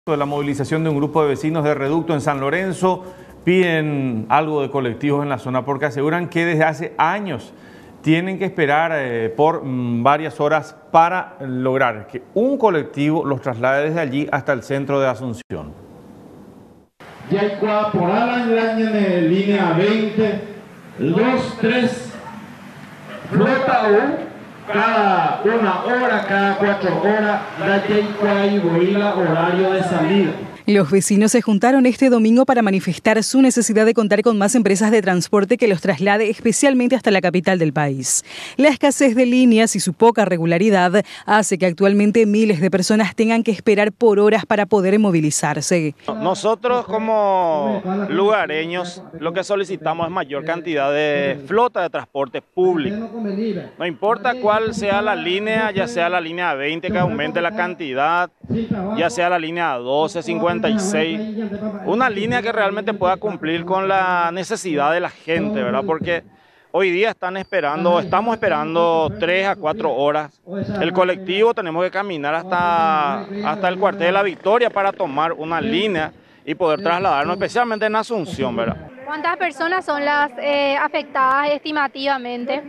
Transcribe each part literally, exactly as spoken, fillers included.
De la movilización de un grupo de vecinos de Reducto en San Lorenzo, piden algo de colectivos en la zona porque aseguran que desde hace años tienen que esperar eh, por mm, varias horas para lograr que un colectivo los traslade desde allí hasta el centro de Asunción. Ya por en línea veinte, dos, tres, flota U. Cada una hora, cada cuatro horas, da y Boila horario de salida. Los vecinos se juntaron este domingo para manifestar su necesidad de contar con más empresas de transporte que los traslade especialmente hasta la capital del país. La escasez de líneas y su poca regularidad hace que actualmente miles de personas tengan que esperar por horas para poder movilizarse. Nosotros como lugareños lo que solicitamos es mayor cantidad de flota de transporte público. No importa cuál sea la línea, ya sea la línea veinte que aumente la cantidad, ya sea la línea doce, cincuenta y seis, una línea que realmente pueda cumplir con la necesidad de la gente, ¿verdad? Porque hoy día están esperando, estamos esperando tres a cuatro horas. El colectivo tenemos que caminar hasta, hasta el cuartel de la Victoria para tomar una línea y poder trasladarnos, especialmente en Asunción, ¿verdad? ¿Cuántas personas son las eh, afectadas estimativamente?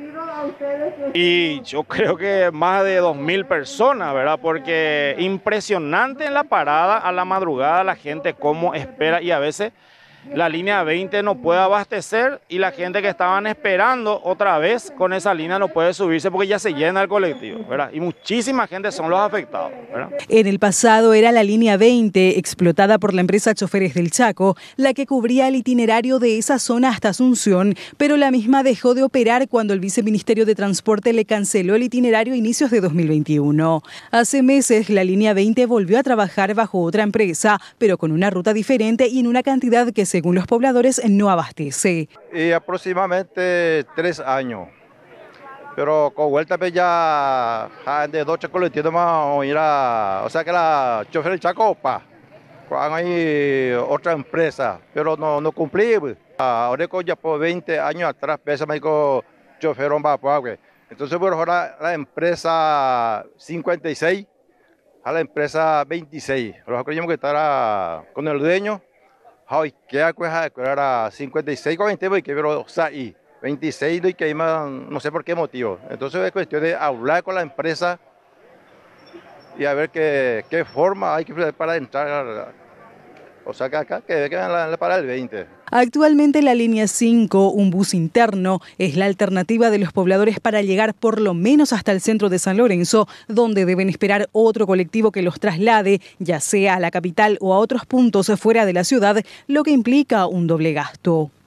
Y yo creo que más de dos mil personas, ¿verdad? Porque impresionante en la parada a la madrugada la gente cómo espera y a veces la línea veinte no puede abastecer y la gente que estaban esperando otra vez con esa línea no puede subirse porque ya se llena el colectivo, ¿verdad? Y muchísima gente son los afectados, ¿verdad? En el pasado era la línea veinte, explotada por la empresa Choferes del Chaco, la que cubría el itinerario de esa zona hasta Asunción, pero la misma dejó de operar cuando el Viceministerio de Transporte le canceló el itinerario a inicios de dos mil veintiuno. Hace meses la línea veinte volvió a trabajar bajo otra empresa, pero con una ruta diferente y en una cantidad que según los pobladores no abastece. Y aproximadamente tres años, pero con vuelta pues ya de dos colectivos más a ir a, o sea que la Chofer del Chaco, pa, hay otra empresa, pero no, no cumplí. Ahora ya por veinte años atrás, pesa me dijo chofer va pues. Entonces por ahora la empresa cincuenta y seis a la empresa veintiséis, nosotros creíamos que estará con el dueño. Hoy queda era cincuenta y seis con veinte, pero veintiséis que no sé por qué motivo. Entonces es cuestión de hablar con la empresa y a ver qué, qué forma hay que para entrar. O sea que acá que quedan para el veinte. Actualmente la línea cinco, un bus interno, es la alternativa de los pobladores para llegar por lo menos hasta el centro de San Lorenzo, donde deben esperar otro colectivo que los traslade, ya sea a la capital o a otros puntos fuera de la ciudad, lo que implica un doble gasto.